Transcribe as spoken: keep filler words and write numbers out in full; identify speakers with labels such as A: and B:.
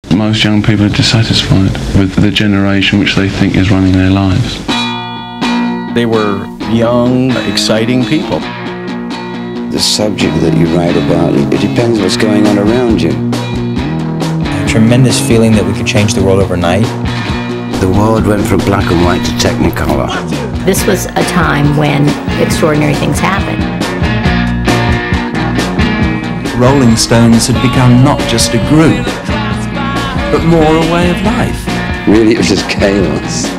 A: Most young people are dissatisfied with the generation which they think is running their lives.
B: They were young, exciting people.
C: The subject that you write about, it depends what's going on around you.
D: A tremendous feeling that we could change the world overnight.
C: The world went from black and white to technicolor.
E: This was a time when extraordinary things happened.
F: Rolling Stones had become not just a group, but more a way of life.
C: Really, it was just chaos.